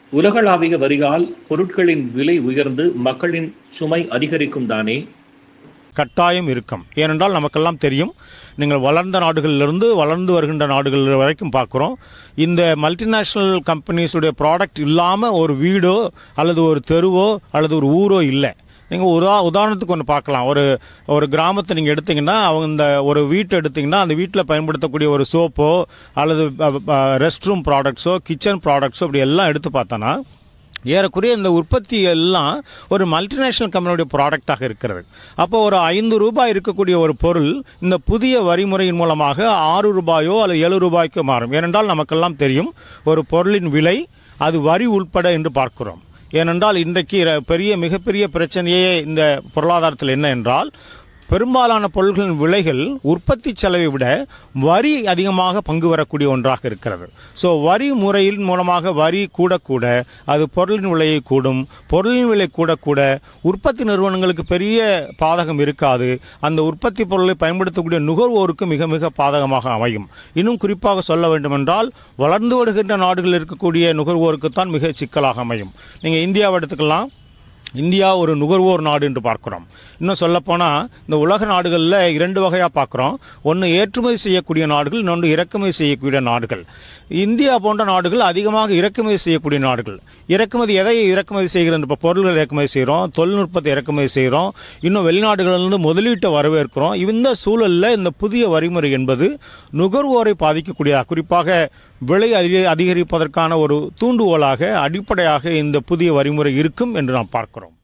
உலகளாவிய வரியால் பொருட்களின் விலை உயர்ந்து மக்களின் சுமை அதிகரிக்கும் தானே? கட்டாயம் இருக்கும். ஏனென்றால் நமக்கெல்லாம் தெரியும், நீங்கள் வளர்ந்த நாடுகளிலிருந்து வளர்ந்து வருகின்ற நாடுகள் வரைக்கும் பார்க்குறோம். இந்த மல்டிநேஷ்னல் கம்பெனிஸுடைய ப்ராடக்ட் இல்லாமல் ஒரு வீடோ அல்லது ஒரு தெருவோ அல்லது ஒரு ஊரோ இல்லை. நீங்கள் உதாரணத்துக்கு ஒன்று பார்க்கலாம். ஒரு கிராமத்தை நீங்கள் எடுத்திங்கன்னா, அவங்க இந்த ஒரு வீட்டை எடுத்திங்கன்னா அந்த வீட்டில் பயன்படுத்தக்கூடிய ஒரு சோப்போ அல்லது ரெஸ்ட் ரூம் ப்ராடக்ட்ஸோ கிச்சன் ப்ராடக்ட்ஸோ அப்படி எல்லாம் எடுத்து பார்த்தோன்னா ஏறக்குறைய இந்த உற்பத்தி எல்லாம் ஒரு மல்டிநேஷ்னல் கம்பெனியுடைய ப்ராடக்டாக இருக்கிறது. அப்போ ஒரு ₹5 இருக்கக்கூடிய ஒரு பொருள் இந்த புதிய வரிமுறையின் மூலமாக ₹6 அல்லது ₹7 மாறும். ஏனென்றால் நமக்கெல்லாம் தெரியும், ஒரு பொருளின் விலை அது வரி உள்பட என்று பார்க்கிறோம். ஏனென்றால் இன்றைக்கு மிகப்பெரிய பிரச்சனையே இந்த பொருளாதாரத்தில் என்ன என்றால், பெரும்பாலான பொருட்களின் விலைகள் உற்பத்தி செலவை விட வரி அதிகமாக பங்கு வரக்கூடிய ஒன்றாக இருக்கிறது. ஸோ வரி முறையின் மூலமாக வரி கூடக்கூட அது பொருளின் விலையை கூடும். பொருளின் விலை கூடக்கூட உற்பத்தி நிறுவனங்களுக்கு பெரிய பாதகம் இருக்காது. அந்த உற்பத்தி பொருளை பயன்படுத்தக்கூடிய நுகர்வோருக்கு மிக மிக பாதகமாக அமையும். இன்னும் குறிப்பாக சொல்ல வேண்டுமென்றால், வளர்ந்து வருகின்ற நாடுகளில் இருக்கக்கூடிய நுகர்வோருக்குத்தான் மிக சிக்கலாக அமையும். நீங்கள் இந்தியாவை எடுத்துக்கலாம். இந்தியா ஒரு நுகர்வோர் நாடு என்று பார்க்குறோம். இன்னும் சொல்லப்போனால் இந்த உலக நாடுகளில் 2 வகையாக பார்க்குறோம். ஒன்று ஏற்றுமதி செய்யக்கூடிய நாடுகள், இன்னொன்று இறக்குமதி செய்யக்கூடிய நாடுகள். இந்தியா போன்ற நாடுகள் அதிகமாக இறக்குமதி செய்யக்கூடிய நாடுகள். எதை இறக்குமதி செய்கிறது? இப்போ பொருள்கள் இறக்குமதி செய்கிறோம், தொழில்நுட்பத்தை இறக்குமதி செய்கிறோம், இன்னும் வெளிநாடுகளிலிருந்து முதலீட்டை வரவேற்கிறோம். இந்த சூழலில் இந்த புதிய வரிமுறை என்பது நுகர்வோரை பாதிக்கக்கூடியதாக, குறிப்பாக விலை அதிகரிப்பதற்கான ஒரு தூண்டுகோலாக, அடிப்படையாக இந்த புதிய வரிமுறை இருக்கும் என்று நாம் பார்க்கிறோம்.